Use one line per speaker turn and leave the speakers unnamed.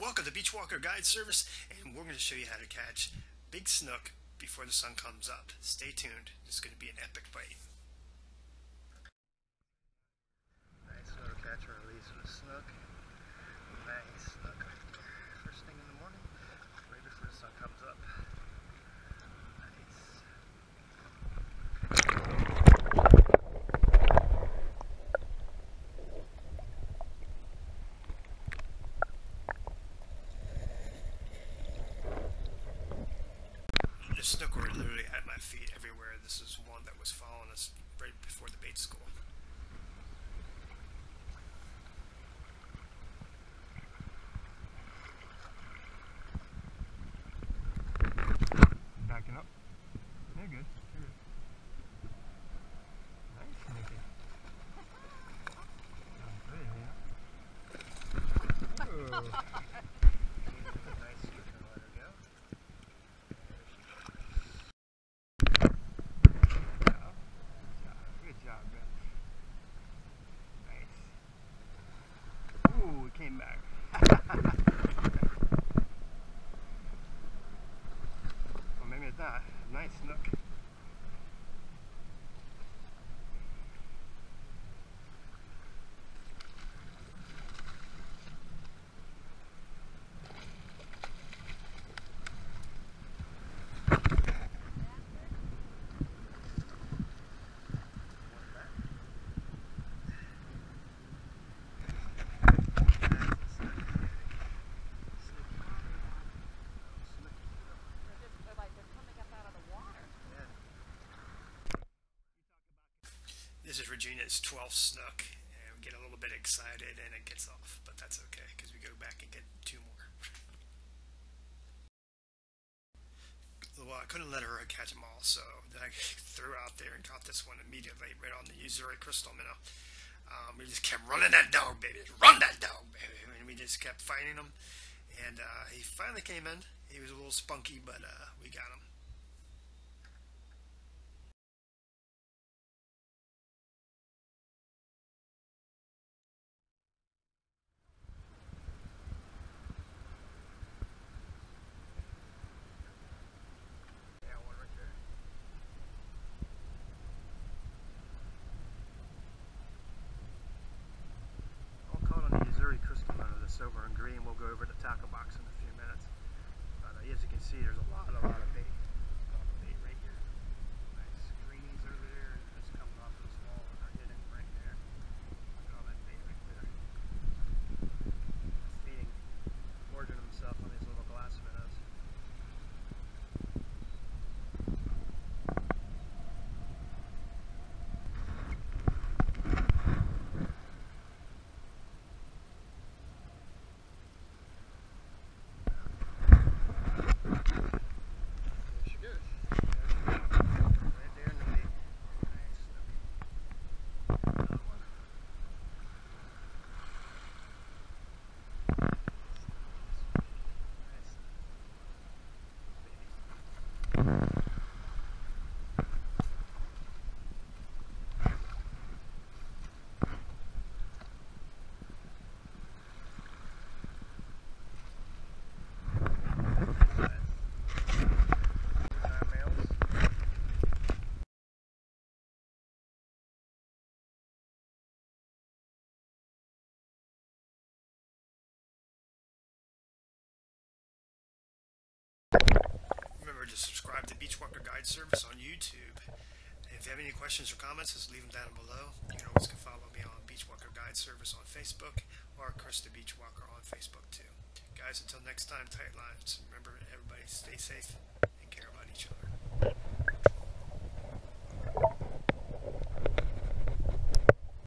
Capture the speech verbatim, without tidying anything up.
welcome to Beachwalker Guide Service, and we're going to show you how to catch big snook before the sun comes up. Stay tuned. This is going to be an epic bite. Nice little catch and release with a snook. Nice snook. First thing in the morning, right before the sun comes up. The snook were literally at my feet everywhere. This is one that was following us right before the bait school. Backing up. They're good. They're good. Nice snooky. Oh, good, yeah. Ooh, it came back. Well, maybe it's not. Nice snook. This is Regina's twelfth snook, and we get a little bit excited and it gets off, but that's okay because we go back and get two more. Well, I couldn't let her catch them all, so then I threw out there and caught this one immediately right on the Uzuri crystal minnow. Um, we just kept running that dog, baby. Run that dog, baby. And we just kept fighting him, and uh, he finally came in. He was a little spunky, but uh, we got him. Crystal minnow, the silver and green. We'll go over the tackle box in a few minutes. But uh, as you can see, there's a lot, a lot of bait. A lot of bait right here. Nice greenies over there. Just coming off of the small one. They're hitting right there. Look at all that bait right there. Feeding, gorging himself on these little glass minnows. Remember to subscribe to Beachwalker Guide Service on YouTube. And if you have any questions or comments, just leave them down below. You can always follow me on Beachwalker Guide Service on Facebook or Chris the Beachwalker on Facebook too. Guys, until next time, tight lines. Remember, everybody stay safe.